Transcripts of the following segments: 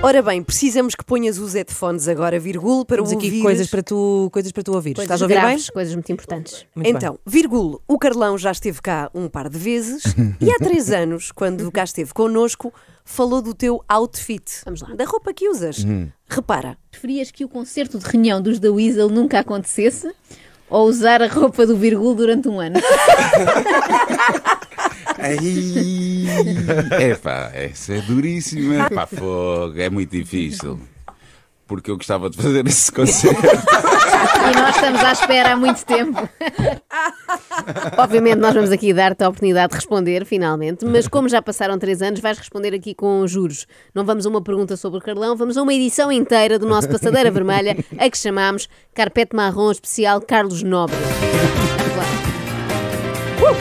Ora bem, precisamos que ponhas os headphones agora, Virgulo, para Temos aqui ouvires... coisas para tu ouvir. Coisas Estás a ouvir graves, bem? coisas muito importantes. Muito Então, Virgulo, o Carlão já esteve cá um par de vezes e há 3 anos, quando cá esteve connosco, falou do teu outfit. Vamos lá. Da roupa que usas. Repara. Preferias que o concerto de reunião dos The Weasel nunca acontecesse ou usar a roupa do Virgulo durante um ano? Epá, essa é duríssima. Pá, fogo, é muito difícil. Porque eu gostava de fazer esse concerto. E nós estamos à espera há muito tempo. Obviamente nós vamos aqui dar-te a oportunidade de responder, finalmente, mas como já passaram 3 anos, vais responder aqui com juros. Não vamos a uma pergunta sobre o Carlão, vamos a uma edição inteira do nosso Passadeira Vermelha, a que chamamos Carpete Marrom Especial Carlos Nobre. Vamos lá.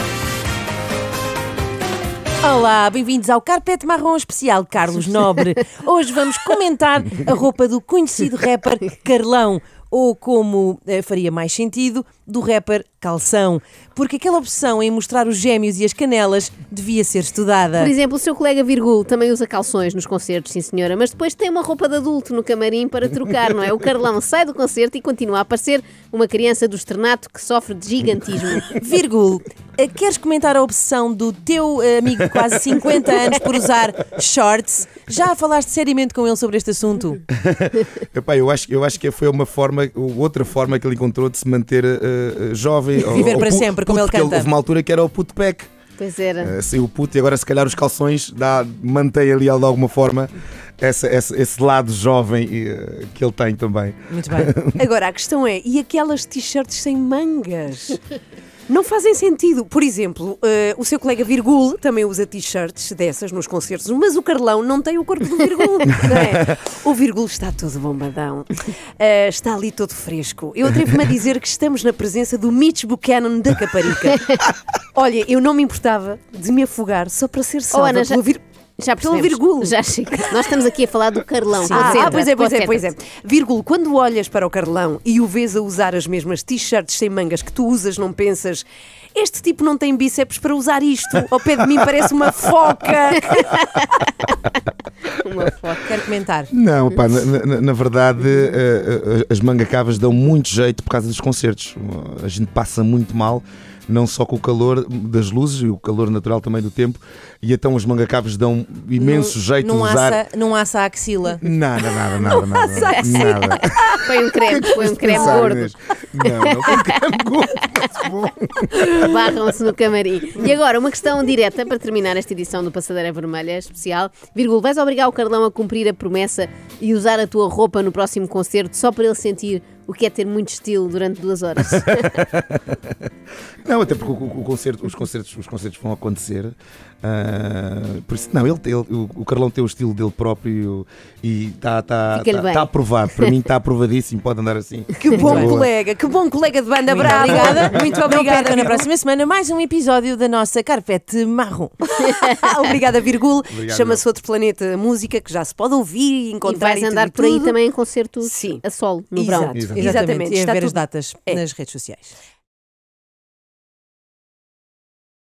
Olá, bem-vindos ao Carpete Marrom Especial Carlos Nobre. Hoje vamos comentar a roupa do conhecido rapper Carlão, ou como faria mais sentido, do rapper Calção, porque aquela opção em mostrar os gêmeos e as canelas devia ser estudada. Por exemplo, o seu colega Virgulo também usa calções nos concertos, sim senhora, mas depois tem uma roupa de adulto no camarim para trocar, não é? O Carlão sai do concerto e continua a parecer uma criança do externato que sofre de gigantismo. Virgulo, queres comentar a obsessão do teu amigo de quase 50 anos por usar shorts? Já falaste seriamente com ele sobre este assunto? Epá, eu acho que foi uma forma, outra forma que ele encontrou de se manter jovem. Viver para sempre, como ele canta. Houve uma altura que era o puto pack. Pois era. Saiu o puto e agora se calhar os calções mantém ali de alguma forma esse lado jovem que ele tem também. Muito bem. Agora, a questão é, e aquelas t-shirts sem mangas? Não fazem sentido. Por exemplo, o seu colega Virgulo também usa t-shirts dessas nos concertos, mas o Carlão não tem o corpo do Virgulo, não é? O Virgulo está todo bombadão, está ali todo fresco. Eu atrevo-me a dizer que estamos na presença do Mitch Buchanan da Caparica. Olha, eu não me importava de me afogar só para ser salva Ana, pelo já percebemos. Pelo Virgulo. Já chega. Nós estamos aqui a falar do Carlão. Pois é. Virgulo, quando olhas para o Carlão e o vês a usar as mesmas t-shirts sem mangas que tu usas, não pensas, este tipo não tem bíceps para usar isto? Ao pé de mim parece uma foca. Uma foto. Quero comentar. Não, pá, na verdade as mangacavas dão muito jeito por causa dos concertos. A gente passa muito mal, não só com o calor das luzes e o calor natural também do tempo, e então as mangacavas dão imenso jeito de usar. Não assa a axila. Nada. Põe um creme gordo. Não põe um creme gordo. Barram-se no camarim. E agora, uma questão direta para terminar esta edição do Passadeira Vermelha especial. Virgulo, vais obrigar o Carlão a cumprir a promessa e usar a tua roupa no próximo concerto só para ele sentir o que é ter muito estilo durante 2 horas? Não, até porque os concertos vão acontecer. Por isso, não, o Carlão tem o estilo dele próprio e está aprovado. Para mim está aprovadíssimo, pode andar assim. Que bom colega de banda, brava. Muito Não obrigada. perca na próxima semana mais um episódio da nossa Carpete Marrom. Obrigada, Virgulo. Obrigado, Chama-se Outro Planeta Música, que já se pode ouvir e E encontrar. vais andar por aí tudo. também em concertos Sim. a solo, no Exato. verão. Exatamente. E a Está ver as tudo- datas É. nas redes sociais.